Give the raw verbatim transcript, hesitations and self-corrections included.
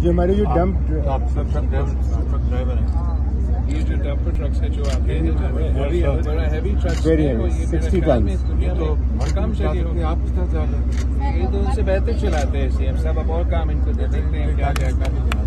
जो हमारे जो डंप ड्राइवर है, ये जो डंपर ट्रक्स है जो आते हैं बड़ा heavy trucks very heavy sixty ton तो कम चलिए आप किस तरह ये तो उनसे बेहतर चलाते हैं सीएम साहब। अब और काम इनको दे सकते हैं क्या क्या काम